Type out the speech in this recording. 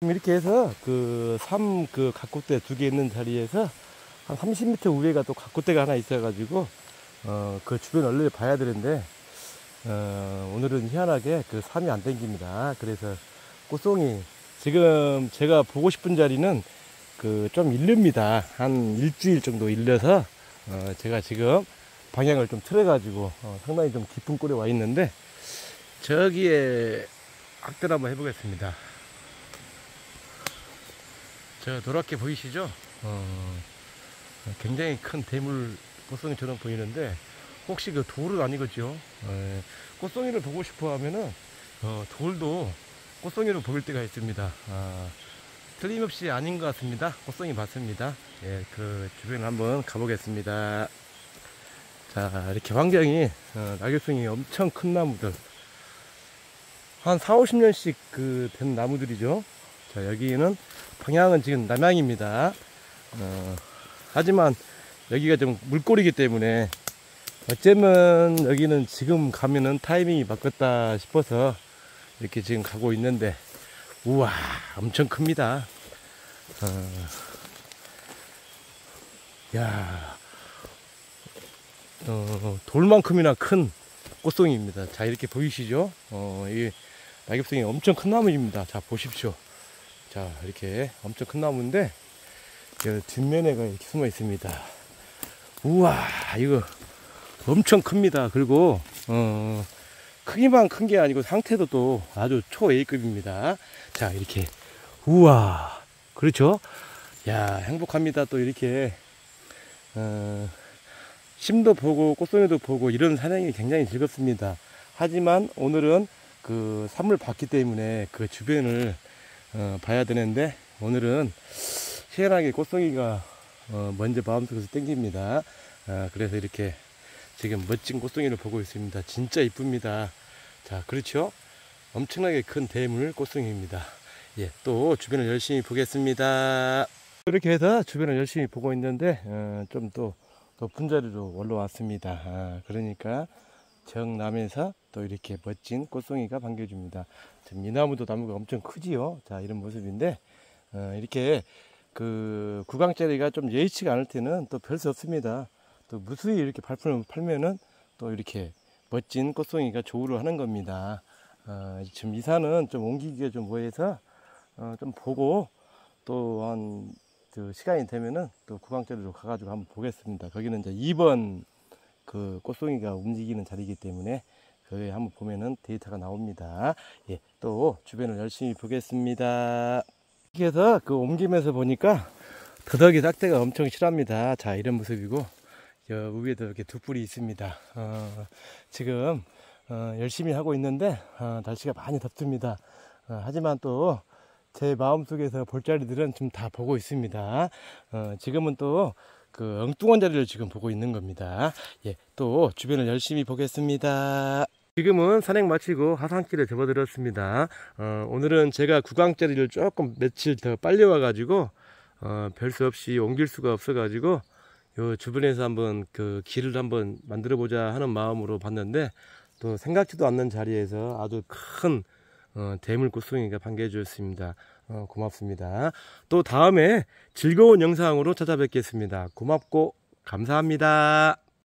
이렇게 해서 그 가꾸대 두 개 있는 자리에서 한 30m 우회가 또 가꾸대가 하나 있어가지고 그 주변 얼른 봐야 되는데 오늘은 희한하게 그 삼이 안 땡깁니다. 그래서 꽃송이 지금 제가 보고 싶은 자리는 그 좀 일릅니다. 한 일주일 정도 일려서 제가 지금 방향을 좀 틀어가지고 상당히 좀 깊은 꼴에 와 있는데 저기에 악들 한번 해보겠습니다. 저 노랗게 보이시죠? 굉장히 큰 대물 꽃송이처럼 보이는데 혹시 그 돌은 아니겠죠? 꽃송이를 보고 싶어 하면은 돌도 꽃송이로 보일 때가 있습니다. 틀림없이 아닌 것 같습니다. 꽃송이 맞습니다. 예, 그 주변을 한번 가보겠습니다. 자, 이렇게 환경이 낙엽송이 엄청 큰 나무들 한 40~50년씩 그 된 나무들이죠. 자, 여기는 방향은 지금 남향입니다. 하지만 여기가 좀 물골이기 때문에 어쩌면 여기는 지금 가면은 타이밍이 바뀌었다 싶어서 이렇게 지금 가고 있는데 우와 엄청 큽니다. 야, 돌만큼이나 큰 꽃송이입니다. 자, 이렇게 보이시죠? 이 낙엽송이 엄청 큰 나무입니다. 자, 보십시오. 자, 이렇게 엄청 큰 나무인데 뒷면에가 이렇게 숨어 있습니다. 우와, 이거 엄청 큽니다. 그리고 크기만 큰 게 아니고 상태도 또 아주 초 A급입니다. 자, 이렇게 우와, 그렇죠? 야, 행복합니다. 또 이렇게 심도 보고 꽃송이도 보고 이런 사냥이 굉장히 즐겁습니다. 하지만 오늘은 그 산물 봤기 때문에 그 주변을 봐야 되는데 오늘은 희한하게 꽃송이가 먼저 마음속에서 땡깁니다. 그래서 이렇게 지금 멋진 꽃송이를 보고 있습니다. 진짜 이쁩니다. 자, 그렇죠? 엄청나게 큰 대물 꽃송이입니다. 예, 또 주변을 열심히 보겠습니다. 이렇게 해서 주변을 열심히 보고 있는데 좀 또 높은 자리로 올라왔습니다. 그러니까 정남에서 또 이렇게 멋진 꽃송이가 반겨줍니다. 지금 이 나무도 나무가 엄청 크지요. 자, 이런 모습인데 이렇게 그 구강자리가 좀 예의치가 않을 때는 또 별 수 없습니다. 또 무수히 이렇게 팔면은 또 이렇게 멋진 꽃송이가 조우를 하는 겁니다. 지금 이 산은 좀 옮기기가 좀 뭐해서 좀 보고 또 한 그 시간이 되면은 또 구강자리로 가가지고 한번 보겠습니다. 거기는 이제 2번 그 꽃송이가 움직이는 자리이기 때문에 거기에 한번 보면은 데이터가 나옵니다. 예, 또 주변을 열심히 보겠습니다. 이렇게 해서 그 옮기면서 보니까 더덕이 싹대가 엄청 실합니다. 자, 이런 모습이고 저 위에도 이렇게 두 뿔이 있습니다. 지금 열심히 하고 있는데 날씨가 많이 덥습니다. 하지만 또 제 마음속에서 볼 자리들은 지금 다 보고 있습니다. 지금은 또 그 엉뚱한 자리를 지금 보고 있는 겁니다. 예, 또 주변을 열심히 보겠습니다. 지금은 산행 마치고 하산길에 접어들었습니다. 오늘은 제가 구강자리를 조금 며칠 더 빨리 와가지고 별 수 없이 옮길 수가 없어가지고 요 주변에서 한번 그 길을 한번 만들어 보자 하는 마음으로 봤는데 또 생각지도 않는 자리에서 아주 큰 대물 꽃송이가 반겨 주었습니다. 고맙습니다. 또 다음에 즐거운 영상으로 찾아뵙겠습니다. 고맙고 감사합니다.